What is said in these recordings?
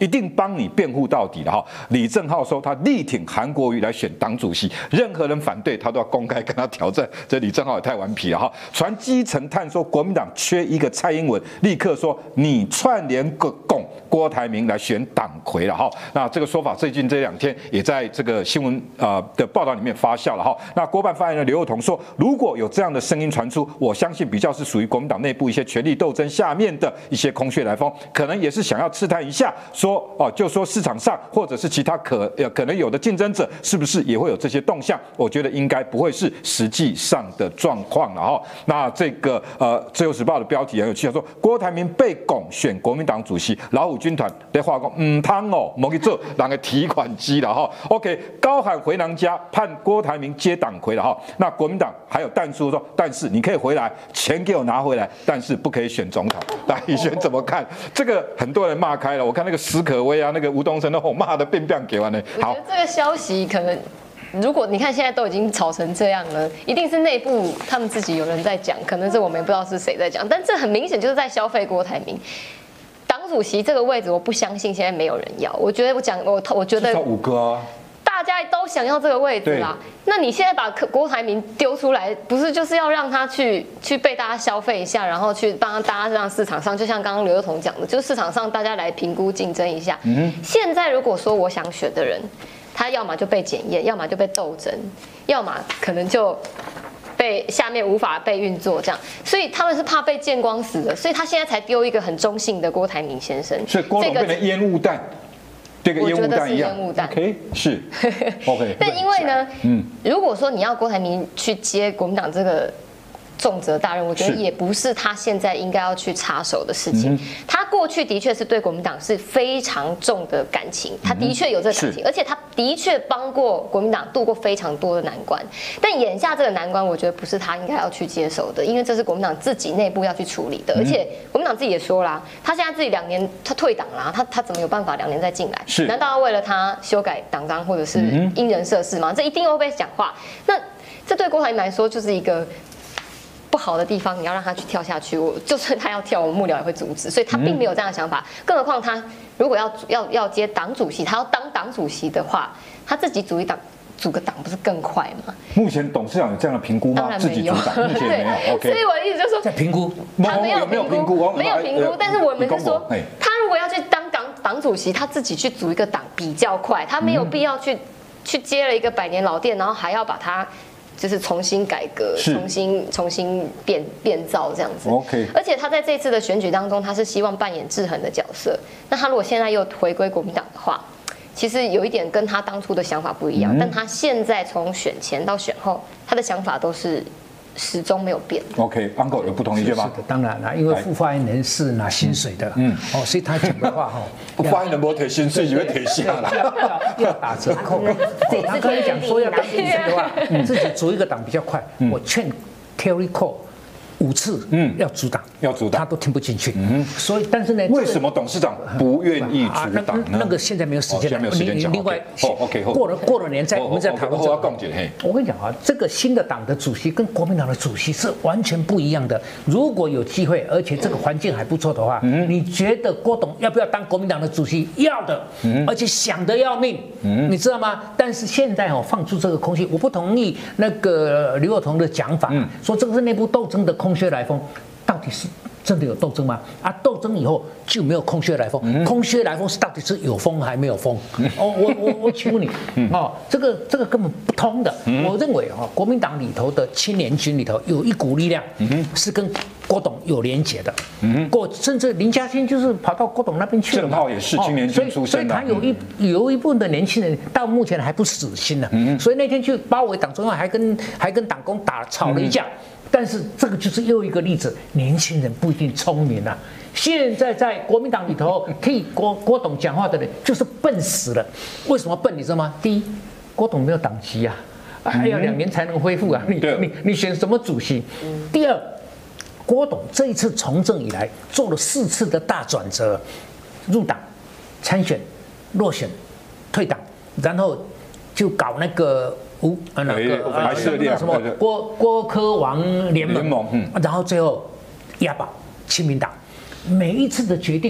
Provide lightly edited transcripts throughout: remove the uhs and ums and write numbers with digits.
一定帮你辩护到底的哈。李正浩说他力挺韩国瑜来选党主席，任何人反对他都要公开跟他挑战。这李正浩也太顽皮了哈！传基层探说国民党缺一个蔡英文，立刻说你串联拱郭台铭来选党魁了哈。那这个说法最近这2天也在这个新闻的报道里面发酵了哈。那国办发言人刘宥彤说，如果有这样的声音传出，我相信比较是属于国民党内部一些权力斗争下面的一些空穴来风，可能也是想要试探一下，说就说市场上或者是其他可能有的竞争者是不是也会有这些动向？我觉得应该不会是实际上的状况了哈。那这个自由时报的标题很有趣，他说郭台铭被拱选国民党主席，老虎军团在话讲汤哦，莫去做人的提款机了哈。OK， 高喊回娘家，判郭台铭接党魁了哈。那国民党还有但书说，但是你可以回来，钱给我拿回来，但是不可以选总统。那以轩怎么看？这个很多人骂开了，我看那个史可威啊，那个吴东升都骂的变给完了。 我觉得这个消息可能。如果你看现在都已经吵成这样了，一定是内部他们自己有人在讲，可能是我们也不知道是谁在讲，但这很明显就是在消费郭台铭。党主席这个位置，我不相信现在没有人要。我觉得我觉得至少5个啊。 大家都想要这个位置啦，那你现在把郭台铭丢出来，不是就是要让他去被大家消费一下，然后去帮大家让市场上，就像刚刚刘宥彤讲的，就是市场上大家来评估竞争一下。现在如果说我想选的人，他要么就被检验，要么就被斗争，要么可能就被下面无法被运作这样，所以他们是怕被见光死的，所以他现在才丢一个很中性的郭台铭先生， 所以郭董变成烟雾弹。这个烟雾弹一样 ，OK， 是 ，OK。 但因为呢，如果说你要郭台铭去接国民党这个重责大任，我觉得也不是他现在应该要去插手的事情。他过去的确是对国民党是非常重的感情，他的确有这个感情，而且他的确帮过国民党度过非常多的难关。但眼下这个难关，我觉得不是他应该要去接手的，因为这是国民党自己内部要去处理的。而且国民党自己也说啦，他现在自己2年他退党啦，他怎么有办法2年再进来？难道要为了他修改党章或者是因人设事吗？这一定会被讲话。那这对郭台铭来说就是一个不好的地方，你要让他去跳下去，就算他要跳，我们幕僚也会阻止，所以他并没有这样的想法。更何况他如果要接党主席，他要当党主席的话，他自己组个党不是更快吗？ 目前董事长有这样的评估吗？ 当然没有， 目前没有。OK， 所以我的意思就是说， 在评估， 他没有评估，没有评估。但是我们是说，他如果要去当党主席，他自己去组一个党比较快，他没有必要去接了一个100年老店，然后还要把它。就是重新改革，重新变造这样子。 OK， 而且他在这次的选举当中，他是希望扮演制衡的角色。那他如果现在又回归国民党的话，其实有一点跟他当初的想法不一样。但他现在从选前到选后，他的想法都是始终没有变。 OK，Uncle 有不同意见吗？ 是的，当然了，因为副发言人是拿薪水的，所以他讲的话发言人不提薪水就会提下来， 要打折扣。他刚才讲说要当薪水的话，自己组一个党比较快。我劝 Terry Cole 5次，要阻挡，他都听不进去。所以，但是呢， 为什么董事长不愿意阻挡呢？ 那个现在没有时间， 没有时间讲。 另外 ，OK， 过了年我们再讨论这个。我跟你讲啊，这个新的党的主席跟国民党的主席是完全不一样的。如果有机会，而且这个环境还不错的话，你觉得郭董要不要当国民党的主席？要的，而且想得要命，你知道吗？但是现在放出这个空气，我不同意那个刘宥彤的讲法，说这个是内部斗争的空穴来风，到底是真的有斗争吗？斗争以后就没有空穴来风，空穴来风是到底是有风还没有风？我请问你，这个根本不通的。我认为国民党里头的青年军里头有一股力量是跟郭董有连结的，甚至林嘉欣就是跑到郭董那边去了， 正好也是青年军出身的， 所以他有一部分的年轻人到目前还不死心呢，所以那天去包围党中央还跟党工吵了一架。但是这个就是又一个例子，年轻人不一定聪明啊。现在在国民党里头替郭董讲话的人就是笨死了。为什么笨？你知道吗？第一，郭董没有党籍啊，还要2年才能恢复啊。你选什么主席？第二，郭董这一次从政以来做了4次的大转折，入党、参选、落选、退党，然后就搞那个。什么郭柯王联盟，然后最后押宝亲民党，每一次的决定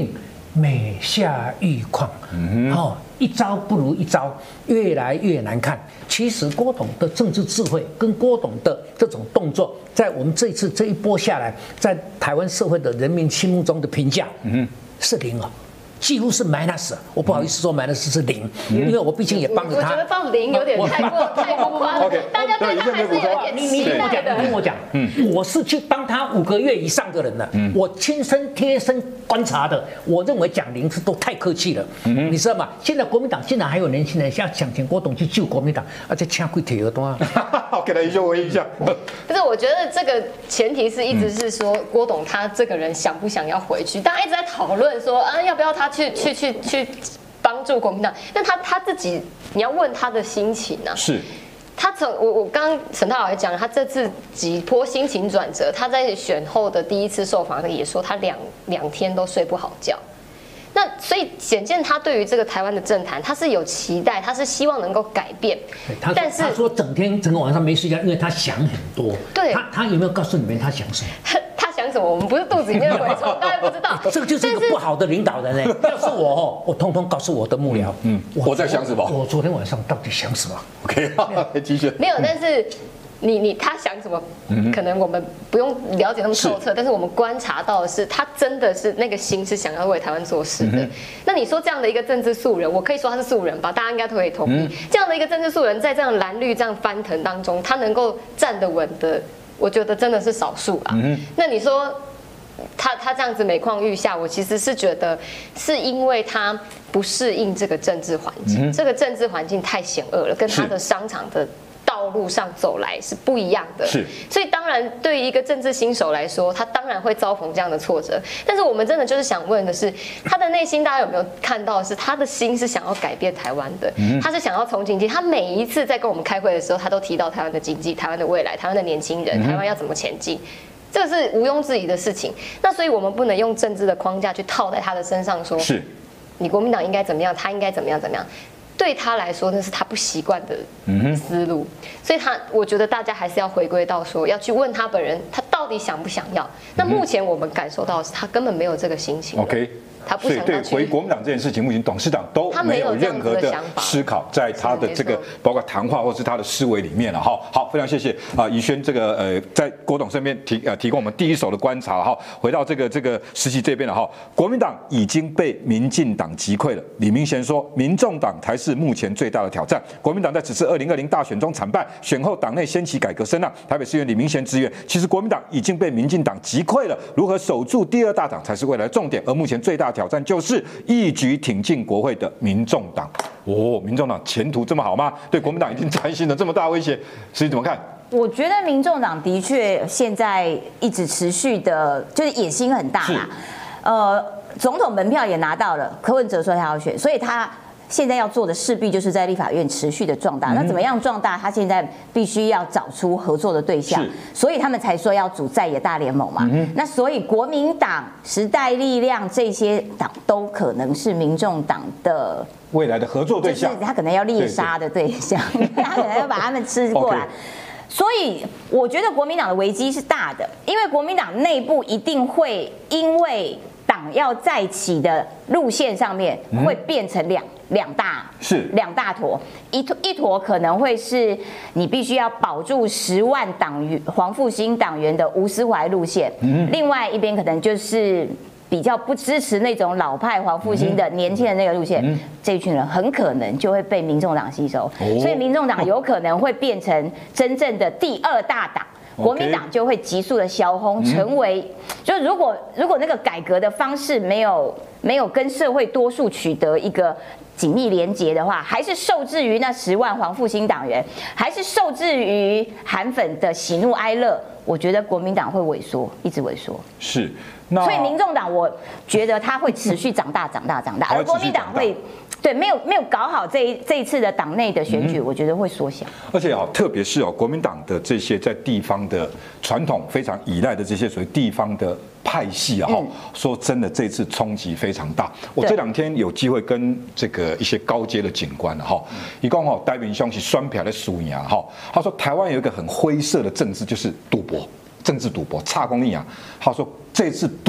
每下愈况，一招不如一招，越来越难看。其实郭董的政治智慧跟郭董的这种动作，在我们这一波下来，在台湾社会的人民心目中的评价，是0啊。几乎是 minus， 我不好意思说 minus 是0，因为我毕竟也帮着他。 我觉得放0有点太过夸张，大家对他还是有点期待的。 你听我讲，我是去帮他5个月以上的人了，我亲身贴身观察的，我认为讲0是都太客气了，你知道吗？现在国民党竟然还有年轻人想请郭董去救国民党，而且请贵铁耳朵啊！ 好，给他一些回应一下。 不是，我觉得这个前提是一直是说郭董他这个人想不想要回去，大家一直在讨论说啊，要不要他去帮助国民党？但他自己，你要问他的心情啊。 是。 他我刚刚沈太老也讲了，他这次几波心情转折，他在选后的第一次受访也说他两天都睡不好觉。那所以显见他对于这个台湾的政坛，他是有期待，他是希望能够改变。 但是他说整个晚上没睡觉，因为他想很多。 对， 他有没有告诉你们他想什么？ 他想什么？我们不是肚子里面的蛔虫，大家不知道。 这个就是一个不好的领导人呢。要是我通通告诉我的幕僚。 我在想什么？ 我昨天晚上到底想什么 ？OK， 继续。 没有，但是。他想什么？可能我们不用了解那么透彻，但是我们观察到的是，他真的是那个心是想要为台湾做事的。那你说这样的一个政治素人，我可以说他是素人吧？大家应该都可以同意。这样的一个政治素人，在这样蓝绿这样翻腾当中，他能够站得稳的，我觉得真的是少数啦。那你说他这样子每况愈下，我其实是觉得是因为他不适应这个政治环境，这个政治环境太险恶了，跟他的商场的道路上走来是不一样的，所以当然对于一个政治新手来说，他当然会遭逢这样的挫折。但是我们真的就是想问的是，他的内心大家有没有看到？是他的心是想要改变台湾的，他是想要重经济。他每一次在跟我们开会的时候，他都提到台湾的经济、台湾的未来、台湾的年轻人、台湾要怎么前进。这个是毋庸置疑的事情。那所以我们不能用政治的框架去套在他的身上，说你国民党应该怎么样，他应该怎么样怎么样。对他来说，那是他不习惯的思路，所以我觉得大家还是要回归到说，要去问他本人，他到底想不想要。那目前我们感受到的是，他根本没有这个心情。 OK。 他不想要去。 所以对回国民党这件事情，目前董事长都没有任何的思考，在他的这个包括谈话或是他的思维里面了哈。好，非常谢谢宜轩这个在郭董身边提供我们第一手的观察哈。回到这个时期这边了哈，国民党已经被民进党击溃了。李明贤说，民众党才是目前最大的挑战。国民党在此次2020大选中惨败，选后党内掀起改革声浪。台北市议员李明贤直言，其实国民党已经被民进党击溃了，如何守住第2大党才是未来重点。而目前最大挑战就是一举挺进国会的民众党。民众党前途这么好吗？对国民党已经产生了这么大威胁，实际怎么看？ 我觉得民众党的确现在一直持续的，就是野心很大啦。总统门票也拿到了，柯文哲说他要选，所以他现在要做的势必就是在立法院持续的壮大。那怎么样壮大？他现在必须要找出合作的对象，所以他们才说要组在野大联盟嘛。那所以国民党、时代力量这些党都可能是民众党的未来的合作对象， 他可能要猎杀的对象，他可能要把他们吃过来。所以我觉得国民党的危机是大的，因为国民党内部一定会因为党要再起的路线上面会变成两大坨，一坨可能会是你必须要保住10万黄复兴党员的吴思怀路线，另外一边可能就是比较不支持那种老派黄复兴的年轻人那个路线，这群人很可能就会被民众党吸收，所以民众党有可能会变成真正的第2大党。国民党就会急速的消轰，成为就如果那个改革的方式没有跟社会多数取得一个紧密连结的话，还是受制于那10万黄复兴党员，还是受制于韩粉的喜怒哀乐，我觉得国民党会萎缩，一直萎缩。 是， 所以民众党我觉得它会持续长大，而国民党会。对，没有搞好这一次的党内的选举，我觉得会缩小。 而且特别是国民党的这些在地方的传统非常依赖的这些所谓地方的派系说真的，这次冲击非常大。我这2天有机会跟这个一些高阶的警官一共戴明兄是双票的输赢他说台湾有一个很灰色的政治，就是赌博，政治赌博，差公益他说这次赌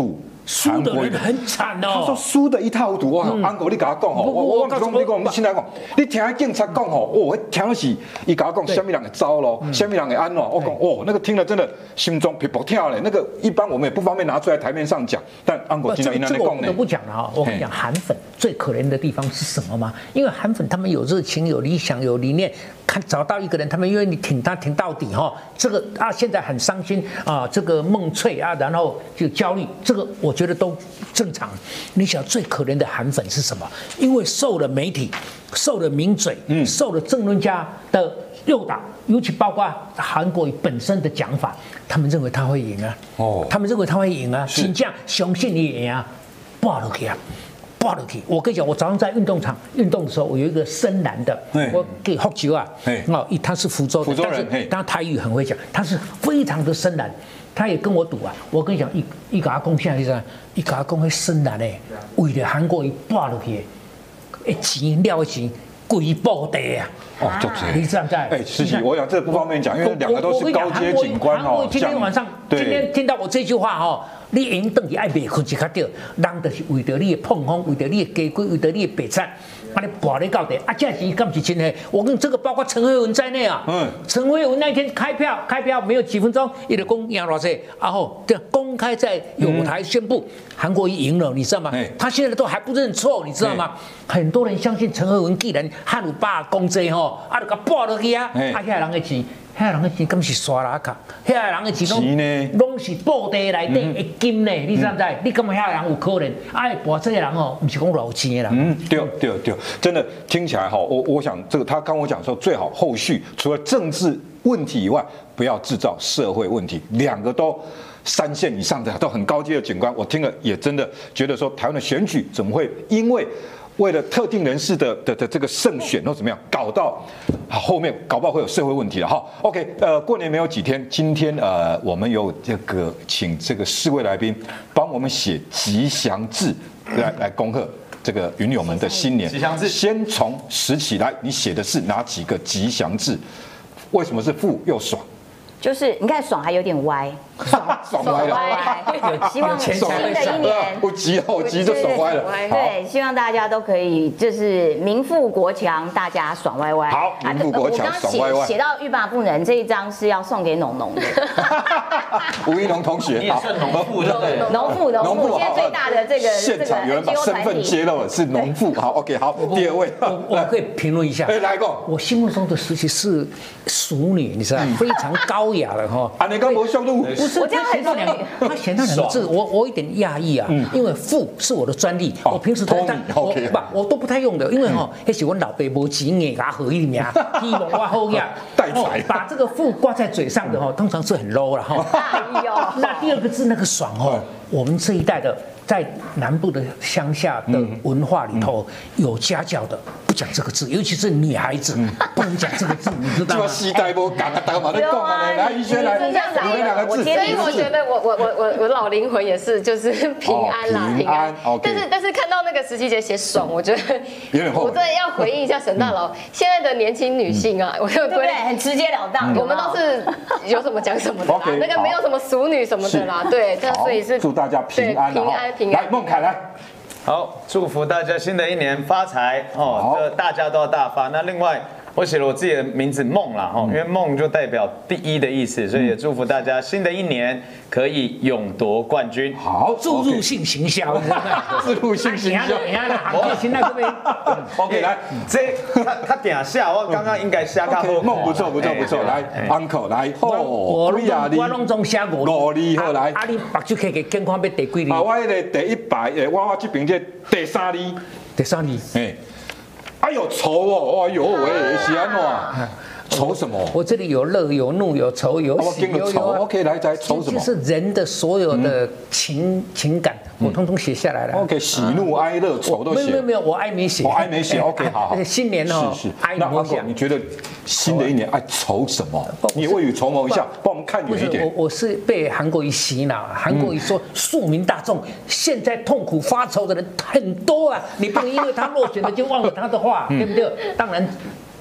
输的人很惨哦。 他说输的一塌糊涂。我安哥，你跟他讲吼，我讲你讲，你现在讲，你听警察讲吼，我听的是伊跟他讲，什么人会走咯，什么人会安咯。我讲哦，那个听了真的心中噼啪跳嘞。那个一般我们也不方便拿出来台面上讲，但安哥听到伊那里讲呢。 我都不讲了啊！我跟你讲，韩粉最可怜的地方是什么吗？因为韩粉他们有热情、有理想、有理念，找到一个人，他们愿意挺他挺到底哈。这个现在很伤心啊，这个梦翠啊，然后就焦虑，这个我觉得都正常。你想最可怜的韩粉是什么？因为受了媒体、受了名嘴、受了政论家的诱导，尤其包括韩国瑜本身的讲法，他们认为他会赢啊。他们认为他会赢啊，真正相信你赢啊，挂落去啊。挂落去！我跟你讲，我早上在运动场运动的时候，我有一个深蓝的，我给福州啊，他是福州的，但是他台语很会讲，他是非常的深蓝，他也跟我赌啊。我跟你讲，一甲讲啥意思啊？一甲讲迄深蓝诶，为了韩国瑜挂落去，钱了钱。贵部地啊！你知不知？ 实际我想这不方便讲，因为两个都是高阶警官哦。 今天晚上，今天听到我这句话哦，你赢等于爱卖困一较少，人就是为着你的碰风，为着你的鸡龟，为着你的白菜，把你拔你到底啊！这是敢是真的？我跟这个包括陈慧文在内啊。陈慧文那天开票没有几分钟，伊就讲赢多少，然后公开在有台宣布韩国瑜赢了，你知道吗？他现在都还不认错，你知道吗？很多人相信陈慧文既然汉鲁巴公这吼，就给拔落去啊！遐人的钱，遐人的钱敢是刷拉卡？遐人的钱拢是布袋内底的金呢？你知不知？你感觉遐人有可能？拔这个人哦，不是讲老钱的人。 对，真的听起来哈，我想这个他刚我讲说，最好后续除了政治问题以外，不要制造社会问题，两个都。3线以上的都很高阶的警官，我听了也真的觉得说，台湾的选举怎么会因为了特定人士的这个胜选或怎么样，搞到后面搞不好会有社会问题了哈。OK， 过年没有几天，今天我们有这个请这个4位来宾帮我们写吉祥字来恭贺这个云友们的新年。吉祥字先从拾起来，你写的是哪几个吉祥字？为什么是富又爽？ 就是你看爽还有点歪， 爽歪了，希望新的一年我急就爽歪了。 对，希望大家都可以就是民富国强，大家爽歪歪。 好，民富国强，爽歪歪。 写到欲罢不能这一张是要送给农农的， 吴一农同学， 你也算农妇对不对？ 农妇，现在最大的这个现场有人把身份揭露了，是农妇。好 ，OK， 好，第2位， 我可以评论一下。 来过， 我心目中的时期是淑女，你知道，非常高雅的哈。 你刚没上路， 不是我这样很他写那2个字，我有点讶异啊，因为富是我的专利，我平时我都不太用的，因为那是我老爸无钱硬牙合一名，希望我好呀， 带财， 把这个富挂在嘴上的通常是很 low 了哈。那第2个字那个爽我们这一代的。在南部的乡下的文化里头，有家教的不讲这个字，尤其是女孩子不能讲这个字，你知道吗？ 时代不讲啊，大家嘛在讲啊，来宇轩来，你们2个字。 所以我觉得我老灵魂也是就是平安啦，平安。但是看到那个17姐写爽，我觉得有点后悔。我真的要回应一下沈大佬，现在的年轻女性啊，我就对很直截了当， 我们都是有什么讲什么的啦，那个没有什么淑女什么的啦，对，所以是祝大家平安来，孟凯来。 好，祝福大家新的一年发财哦！这大家都要大发。那另外，我写了我自己的名字梦啦，因为梦就代表第一的意思，所以也祝福大家新的一年可以勇夺冠军。 好， 注入性行销， 自入性行销。 我现在这边 ，OK， 来， 这他点下，我刚刚应该下卡梦不错，来 ，Uncle 来， 我拢总写 5字好来， 你目睭看看健康要第几字？ 我那个第1排，我这边这第3字， 第3字， 哎呦愁哦，哎呦喂，是安怎？愁什么？ 我这里有乐，有怒，有愁，有喜，有 OK， 来愁什么？ 就是人的所有的情感，我通通写下来了。 OK， 喜怒哀乐愁都写。 没有，我哀没写。 我哀没写。OK， 好。 而且新年是。 哀那阿狗，你觉得新的一年爱愁什么？你未雨绸缪一下，帮我们看远一点。 我是被韩国瑜洗脑，韩国瑜说庶民大众现在痛苦发愁的人很多啊，你不能因为他落选了就忘了他的话，对不对？当然。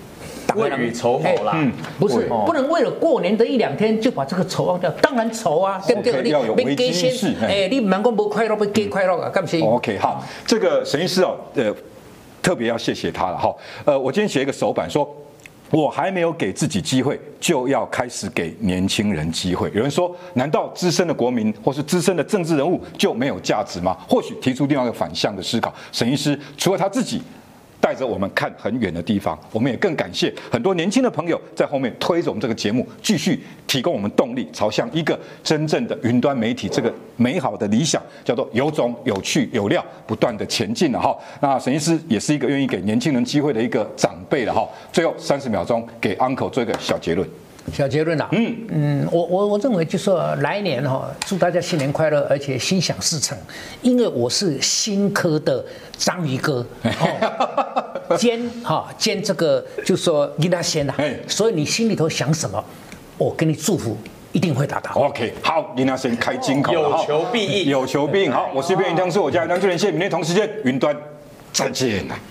未雨绸缪啦， 不是不能为了过年的1、2天就把这个仇忘掉，当然仇啊，对不对？ 要有危机意识。 你不能讲不快乐，不给快乐啊，干不行。 OK， 好，这个沈医师哦，特别要谢谢他了哈。我今天写一个手板说。我还没有给自己机会，就要开始给年轻人机会。有人说，难道资深的国民或是资深的政治人物就没有价值吗？或许提出另外一个反向的思考。沈医师除了他自己带着我们看很远的地方，我们也更感谢很多年轻的朋友在后面推着我们这个节目，继续提供我们动力，朝向一个真正的云端媒体这个美好的理想，叫做有种、有趣、有料，不断的前进了哈。那沈医师也是一个愿意给年轻人机会的一个长辈了哈。最后30秒钟给 Uncle 做一个小结论。 小结论啊，我认为就说来年哈，祝大家新年快乐，而且心想事成。因为我是新科的章鱼哥，兼这个就说跟他先啦，所以你心里头想什么，我给你祝福，一定会达到。 OK， 好，跟他先开金口， 有求必应， 有求必应。好，我是编译汤，是我家梁志仁，谢谢明天同时间云端再见。